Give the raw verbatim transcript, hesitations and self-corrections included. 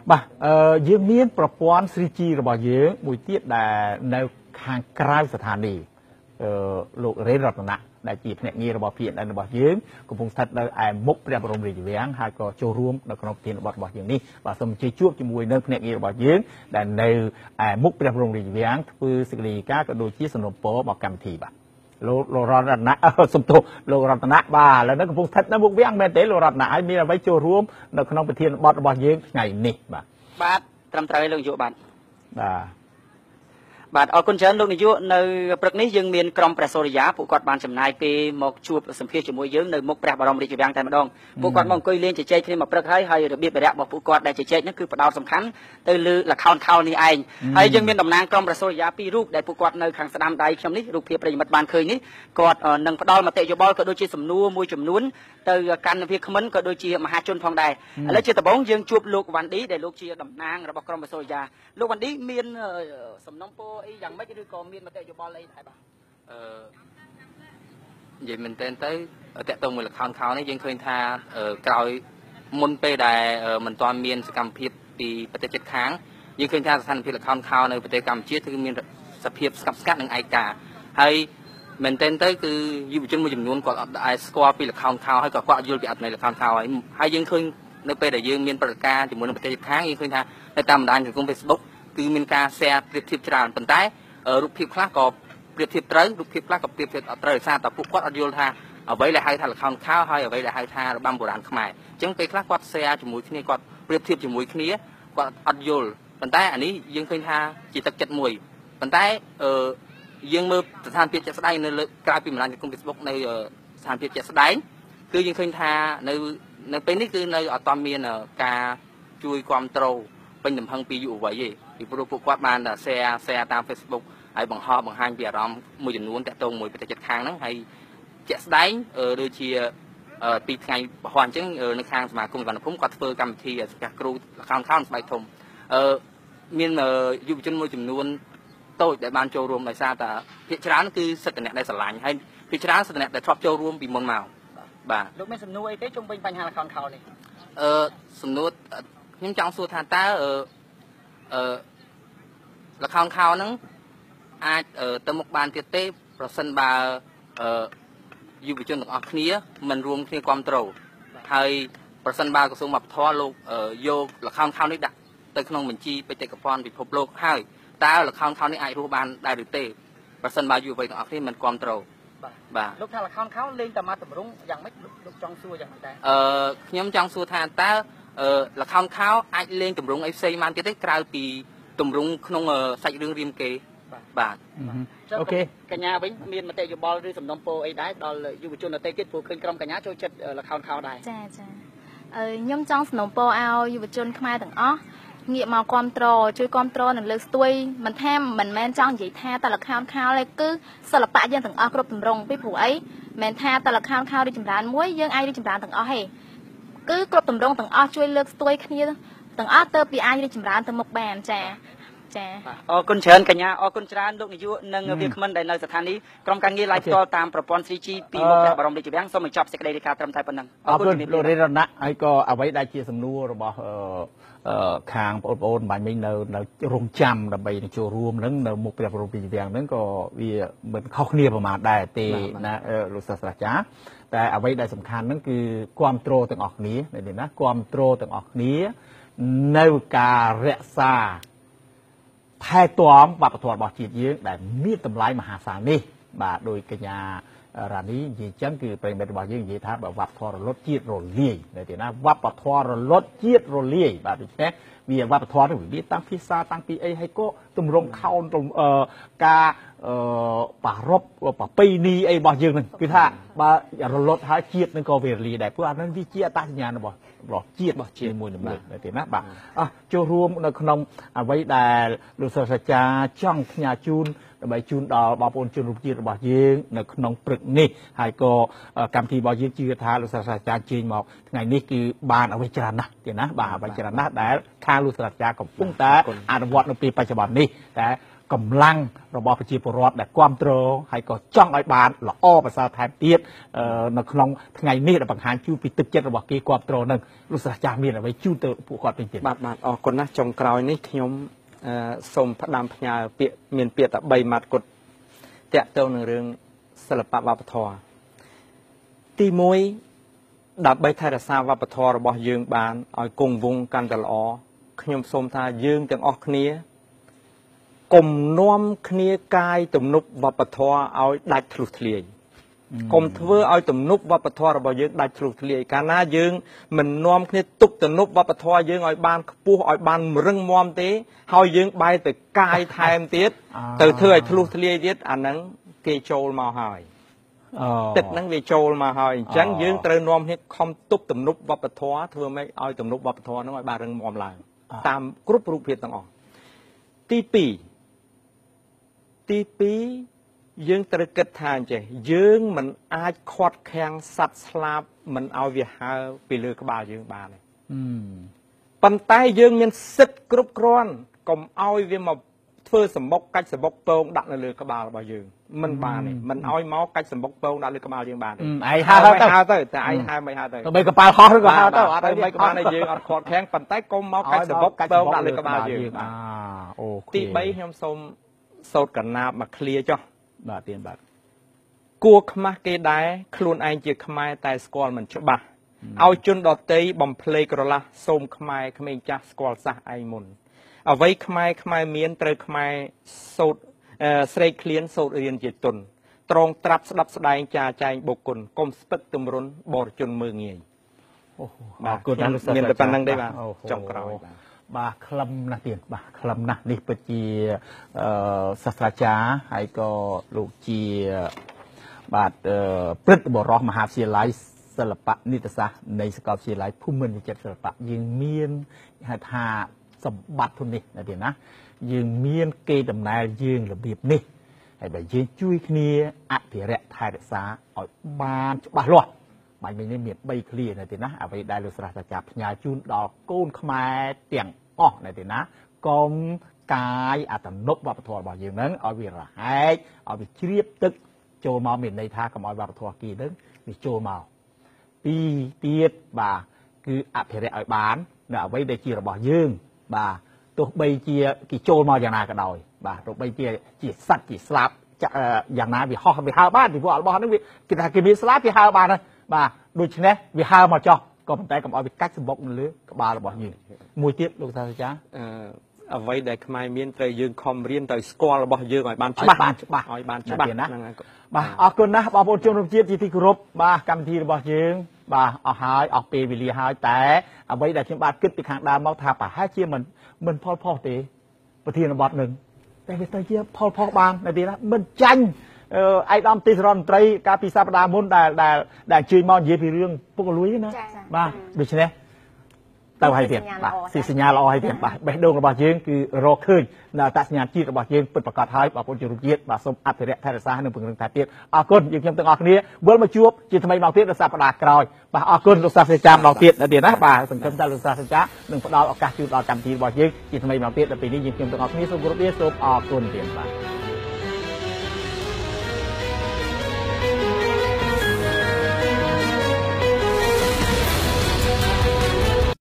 បាទអឺយើងមានប្រព័ន្ធ three G របស់យើងមួយទៀតដែលនៅខាងក្រៅស្ថានីយ៍អឺលោករេនរតនៈដែលជាភ្នាក់ងាររបស់ P N N របស់យើងកំពុងស្ថិតនៅឯមុខព្រះបរមរាជវាំងហើយក៏ចូលរួមនៅក្នុងប្រធានបទរបស់យើងនេះបាទសូមអញ្ជើញជួបជាមួយនៅភ្នាក់ងាររបស់យើងដែលនៅឯមុខព្រះបរមរាជវាំងធ្វើសេចក្តីការក៏ដូចជាសំណពរមកកម្មវិធីបាទលោករតនៈសំទោសលោករតនៈបាទឥឡូវនេះកំពុងស្ថិតនៅមុខវាំងមែនទេលោករតនៈហើយមានអ្វីចូលរួមនៅក្នុងប្រធានបទរបស់យើងថ្ងៃនេះបាទបាទត្រឹមត្រូវលោកនាយកបាទបាទបាទអរគុណច្រើនលោកនាយកនៅព្រឹកនេះយើងមានក្រុមព្រះសូរិយាពួកគាត់បានចំណាយពេលមកជួបសម្ភាសជាមួយយើងនៅមុខព្រះបរមរាជវាំងតែម្ដងពួកគាត់មកអង្គុយលេងជជែកគ្នាមកព្រឹកហើយហើយរបៀបបរិយារបស់ពួកគាត់ដែលជជែកនេះគឺផ្ដោតសំខាន់ទៅលើល្ខោនខោលនេះឯងហើយយើងមានតំណាងក្រុមព្រះសូរិយាពីររូបដែលពួកគាត់នៅខាងស្ដាំដៃខ្ញុំនេះរូបភាពប្រិយមិត្តបានឃើញនេះគាត់នឹងផ្ដល់មតិយោបល់ក៏ដូចជាសំណួរមួយចំនួនទៅកាន់វិក្កាមិនក៏ដូចជាមហាជនផងដែរឥឡូវជាដំបូងយើងជួបលោកវ៉ាន់ឌីដែលលោកជាតំណាងរបស់ក្រុមព្រះសូរិយាលោកវ៉ាន់ឌីមានសំណុំពរអីយ៉ាងម៉េចឬក៏មានមតិយោបល់អីដែរបាទអឺនិយាយមែនតើទៅតកតងមួយលខោនខោនេះយើងឃើញថាក្រោយមុនពេលដែលមិនទាន់មានសកម្មភាពពីប្រទេសជិតខាងយើងឃើញថាស្ថានភាពលខោនខោនៅប្រទេសកម្ពុជាគឺមានសភាពស្កប់ស្កាត់និងឯកាហើយមែនតើទៅគឺយុវជនមួយចំនួនគាត់អត់ដែរស្គាល់ពីលខោនខោហើយក៏គាត់យល់ពីអត្ថន័យលខោនខោហើយហើយយើងឃើញនៅពេលដែលយើងមានប្រតិការជាមួយនឹងប្រទេសជិតខាងយើងឃើញថានៅតាមបណ្ដាញសង្គម Facebook គឺមានការ share ប្រៀបធៀបច្រើនប៉ុន្តែរូបភាពខ្លះក៏ប្រៀបធៀបត្រូវរូបភាពខ្លះក៏ប្រៀបធៀបអត់ត្រូវដោយសារតែពួកគាត់អត់យល់ថាអ្វីដែលហៅថាល្ខោនខោហើយអ្វីដែលហៅថារបាំបុរាណខ្មែរអញ្ចឹងពេលខ្លះគាត់ share ជាមួយគ្នាគាត់ប្រៀបធៀបជាមួយគ្នាគាត់អត់យល់ប៉ុន្តែអានេះយើងឃើញថាជាទឹកចិត្តមួយប៉ុន្តែអឺយើងមើលស្ថានភាពជាក់ស្ដែងនៅលើក្រៅពីបណ្ដាញសង្គម Facebook នៅស្ថានភាពជាក់ស្ដែងគឺយើងឃើញថានៅនៅពេលនេះគឺនៅអត់ទាន់មានការជួយគ្រប់គ្រងពេញទំហឹងពីយុវវ័យទេពីព្រោះពួកគាត់បាន share share តាម Facebook ហើយបង្ហោះបង្ហាញពីអារម្មណ៍មួយចំនួនតាក់ទងមួយប្រទេសជិតខាងហ្នឹងហើយជាក់ស្ដែងដូចជាពីថ្ងៃបោះអញ្ចឹងនៅខាងសមាគមវណ្ណភូមិគាត់ធ្វើកម្មវិធីសិក្ខាគ្រូល្ខោនខោលស្បែកធំអឺមានយុវជនមួយចំនួនតូចដែលបានចូលរួមដោយសារតែភាគច្រើនគឺសិទ្ធិអ្នកដែលស្រឡាញ់ហើយភាគច្រើនសិទ្ធិអ្នកដែលធ្លាប់ចូលរួមពីមុនមកបាទលោកមានសំណួរអីទេជុំវិញបញ្ហាល្ខោនខោលនេះអឺសំណួរខ្ញុំចង់សួរថាតើអឺអឺល្ខោនខោលហ្នឹងអាចទៅមុខបានទៀតទេប្រសិនបើយុវជនទាំងអស់គ្នាមិនរួមគ្នាគ្រប់គ្រងហើយប្រសិនបើក្រសួងវប្បធម៌លោកយកល្ខោនខោលនេះដាក់ទៅក្នុងបញ្ជីបេតិកភណ្ឌពិភពលោកហើយតើល្ខោនខោលនេះអាចរស់បានដែរឬទេប្រសិនបើយុវវ័យទាំងអស់គ្នាមិនគ្រប់គ្រងបាទលោកថាល្ខោនខោលលេងតែមកតម្រង់យ៉ាងម៉េចលោកចង់សួរយ៉ាងម៉េចដែរអឺខ្ញុំចង់សួរថាតើល្ខោនខោលអាចលេងតម្រង់អីផ្សេងបានទៀតទេក្រៅពីតម្រង់ក្នុងសាច់រឿងរាមកេរ្តិ៍បាទអូខេកញ្ញាវិញមានមតិយោបល់ឬសំណុំពរអីដែរដល់យុវជនដទៃទៀតព្រោះឃើញក្រុមកញ្ញាចូលចិត្តល្ខោនខោលដែរចាចាអឺខ្ញុំចង់សំណុំពរឲ្យយុវជនខ្មែរទាំងអស់ងាកមកគ្រប់គ្រងជួយគ្រប់គ្រងនិងលើកស្ទួយមិនថាមិនមែនចង់និយាយថាតែល្ខោនខោលទេគឺសិល្បៈយើងទាំងអស់គ្រប់ទម្រង់ពីព្រោះអីមិនថាតែល្ខោនខោលរីចម្រើនមួយយើងអាចរីចម្រើនទាំងអស់ទេគឺគ្រប់ទម្រង់ទាំងអស់ជួយលើកស្ទួយគ្នាទាំងអស់ទៅពីអាចរីចម្រើនទៅមុខបានចាចាអរគុណច្រើនកញ្ញាអរគុណច្រើនលោកនាយកនិងវាគ្មិនដែលនៅស្ថានីយ៍ក្រុមការងារ live ផ្ទាល់តាមប្រព័ន្ធ three G ពីមុខព្រះបរមរាជវាំងសូមបញ្ចប់សេចក្តីរាយការណ៍ត្រឹមតែប៉ុណ្ណឹងអរគុណលោករេនរតនៈហើយក៏អ្វីដែលជាសំណួររបស់ខាងបងប្អូនបាញ់មិញនៅនៅរងចាំដើម្បីចូលរួមនឹងនៅមុខព្រះបរមរាជវាំងហ្នឹងក៏វាមិនខុសគ្នាប្រមាណដែរទេណាលោកសាស្ត្រាចារ្យតែអ្វីដែលសំខាន់ហ្នឹងគឺគ្រប់គ្រងទាំងអស់គ្នាណាគ្រប់គ្រងទាំងអស់គ្នានៅការរក្សាថែទាំវប្បធម៌របស់ជាតិយើងដែលមានតម្លៃមហាសាលនេះបាទដោយកញ្ញារ៉ានីនិយាយចឹងគឺប្រិមិត្តរបស់យើងនិយាយថាបើវប្បធម៌រលត់ជាតិរលាយនៅទីណាវប្បធម៌រលត់ជាតិរលាយបាទដូច្នេះវាវប្បធម៌នេះវាតាំងភាសាតាំងពីអីហើយក៏ទម្រង់ខោនការបារប់ប្រពៃណីអីរបស់យើងហ្នឹងគឺថាបើរលត់ហើយជាតិនឹងក៏វារលាយដែរព្រោះអាហ្នឹងវាជាអត្តសញ្ញាណរបស់របស់ជាតិរបស់ជាតិមួយនឹងនៅទីណាបាទអោះចូលរួមនៅក្នុងអ្វីដែលលោកសាស្ត្រាចារ្យចង់ផ្ញើជូនដើម្បីជូនដល់បងប្អូនជនរួមជាតិរបស់យើងនៅក្នុងព្រឹកនេះហើយក៏កម្មវិធីរបស់យើងជឿថាលោកសាស្ត្រាចារ្យជើញមកថ្ងៃនេះគឺបានអ្វីច្រើនណាស់ទេណាបាទអ្វីច្រើនណាស់ដែលខាងលោកសាស្ត្រាចារ្យកំពុងតែអនុវត្តនៅពេលបច្ចុប្បន្ននេះតែកម្លាំងរបស់ប្រជាពលរដ្ឋដែលគ្រប់គ្រងហើយក៏ចង់ឲ្យបានល្អប្រសើរថែមទៀតនៅក្នុងថ្ងៃនេះដែលបង្ហាញជូនពីទឹកចិត្តរបស់គេគ្រប់គ្រងនឹងលោកសាស្ត្រាចារ្យមានអ្វីជូនទៅពួកគាត់វិញទៀតបាទបាទអរគុណណាស់ចុងក្រោយនេះខ្ញុំសូមផ្ដាំផ្ញើពាក្យមានពាក្យតែបីម៉ាត់គត់តាក់ទងនឹងរឿងសិល្បៈវប្បធម៌ទីមួយដើម្បីថែរក្សាវប្បធម៌របស់យើងបានឲ្យគង់វង្សកាន់តែល្អខ្ញុំសូមថាយើងទាំងអស់គ្នាកុំនាំគ្នាកាយទំនប់វប្បធម៌ឲ្យដាច់ធ្លុះធ្លាយកុំធ្វើឲ្យទំនប់វប្បធម៌របស់យើងដាច់ធ្លុះធ្លាយកាលណាយើងមិននាំគ្នាទុកទំនប់វប្បធម៌យើងឲ្យបានខ្ពស់ឲ្យបានរឹងមាំទេហើយយើងបែរទៅកាយថែមទៀតទៅធ្វើឲ្យធ្លុះធ្លាយទៀតអាហ្នឹងគេចូលមកហើយទឹកហ្នឹងវាចូលមកហើយអញ្ចឹងយើងត្រូវនាំគ្នាខំទប់ទំនប់វប្បធម៌ធ្វើម៉េចឲ្យទំនប់វប្បធម៌ហ្នឹងឲ្យបានរឹងមាំឡើងតាមគ្រប់រូបភាពទាំងអស់ទីពីរទីពីរយើងត្រូវគិតថាអញ្ចេះយើងមិនអាចខាត់ខាំងសត្វស្លាបមិនឲ្យវាហើរពីលើក្បាលយើងបានទេប៉ុន្តែយើងមានសិទ្ធិគ្រប់គ្រាន់កុំឲ្យវាមកធ្វើសម្បុកកាច់សម្បុកពងដាក់នៅលើក្បាលរបស់យើងមិនបានទេមិនឲ្យមកកាច់សម្បុកពងដាក់លើក្បាលយើងបានទេឯងហើរទៅហើរទៅតែឯងហើរមិនហើរទៅទៅបីកប៉ាល់ហោះឬក៏ហើរទៅអត់ទៅបីក្បាលនេះយើងអត់ខាត់ខាំងប៉ុន្តែកុំមកកាច់សម្បុកពងដាក់លើក្បាលយើងអាអូខេទីបីខ្ញុំសូមសូត្រកណាបមកឃ្លាចុះបាទទៀនបាទគួរខ្មាស់គេដែរខ្លួនឯងជាខ្មែរតែស្គាល់មិនច្បាស់ឲ្យជនដតីបំភ្លេចក្រឡាស់សូមខ្មែរក្មេងចាស់ស្គាល់សះឯងមុនអ្វីខ្មែរខ្មែរមានត្រូវខ្មែរសូត្រស្រេកឃ្លានសូត្ររៀនជាទុនត្រង់ត្រាប់ស្ដាប់ស្ដែងចាចែងបុគ្គលកុំស្ពឹកទម្រុនបរជនមើងងាយអូបាទគួរតែមានតែប៉ុណ្្នឹងទេបាទចុងក្រោយបាទបាទខ្លឹមណាស់ទៀតបាទខ្លឹមណាស់នេះពិតជាអឺសាស្ត្រាចារ្យហើយក៏លោកជាបាទព្រឹទ្ធបរិះមហាវិទ្យាល័យសិល្បៈនិតសាស្ត្រនៃសាកលវិទ្យាល័យភូមិន្ទវិចិត្រសិល្បៈយើងមានហៅថាសម្បត្តិនេះណាទៀតណាយើងមានគេដំណើរយើងរបៀបនេះហើយបើយើងជួយគ្នាអភិរក្សថែរក្សាឲ្យបានច្បាស់លាស់បាញ់មិញនេះមានបីឃ្លាណាទៀតណាអ្វីដែលលោកសាស្ត្រាចារ្យផ្ញើជូនដល់កូនខ្មែរទាំងអស់ណាទៀតណាកុំកាយអត្តនប់វប្បធម៌របស់យើងហ្នឹងឲ្យវារហែកឲ្យវាជ្រាបទឹកចូលមកមានន័យថាកុំឲ្យវប្បធម៌គេហ្នឹងវាចូលមកពីរទៀតបាទគឺអភិរក្សឲ្យបាននៅអ្វីដែលជារបស់យើងបាទទោះបីជាគេចូលមកយ៉ាងណាក៏ដោយបាទទោះបីជាជាសត្វជាស្លាប់យ៉ាងណាវាហោះវាហើរបានពីព្រោះរបស់ហ្នឹងវាគេថាគេមានស្លាប់គេហើរបានហើយបាទដូច្នេះវាហើរមកចោះក៏ប៉ុន្តែកុំឲ្យវាកាច់សម្បុកនៅលើក្បាលរបស់យើងមួយទៀតលោកសាស្ត្រាចារ្យអឺអ្វីដែលខ្មែរមានត្រូវយើងខំរៀនទៅស្គាល់របស់យើងឲ្យបានច្បាស់បានច្បាស់ឲ្យបានច្បាស់ហ្នឹងហើយបាទអរគុណណាស់បងប្អូនជនរួមជាតិជាទីគោរពបាទកម្មវិធីរបស់យើងបាទអស់ហើយអស់ពេលវេលាហើយតែអ្វីដែលខ្ញុំបាទគិតពីខាងដើមមកថាប្រហែលជាមិនមិនផលផុសទេប្រធានបទនឹងតែវាទៅជាផលផុសបានតែទៀតណាមិនចាញ់អៃដាមទេសរដ្ឋមន្ត្រីកាលពីសប្តាហ៍មុនដែលដែលដែលអញ្ជើញមកនិយាយពីរឿងពុកលួយណាបាទដូច្នេះទៅឲ្យទៀតបាទស៊ីសញ្ញាល្អឲ្យទៀតបាទបេះដូងរបស់យើងគឺរកឃើញនៅអត្តសញ្ញាណជាតិរបស់យើងពិតប្រាកដហើយបងប្អូនជនរួមជាតិបាទសូមអភិរក្សថែរក្សានិងពង្រឹងតែទៀតអរគុណយើងខ្ញុំទាំងអស់គ្នាវិលមកជួបជាថ្មីមកទៀតនៅសប្តាហ៍ក្រោយបាទអរគុណលោកសាស្ត្រាចារ្យម្ដងទៀតទៀតណាបាទសង្ឃឹមថាលោកសាស្ត្រាចារ្យនឹងផ្ដល់ឱកាសជូនដល់កម្មវិធីរបស់យើងជាថ្មីមកទៀតដល់ពេលនេះយើងខ្ញុំទាំងអស់គ្នាសូមគោរពលាសូមអរគុណទៀតបាទ